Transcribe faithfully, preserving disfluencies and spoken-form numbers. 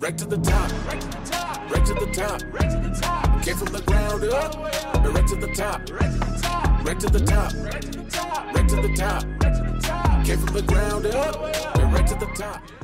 right to the top, right to the top, right to the top, right to the top. Came from the ground up, and right to the top, right to the top, right to the top, right to the top, right to the top, right to the top. Came from the ground up, and right to the top.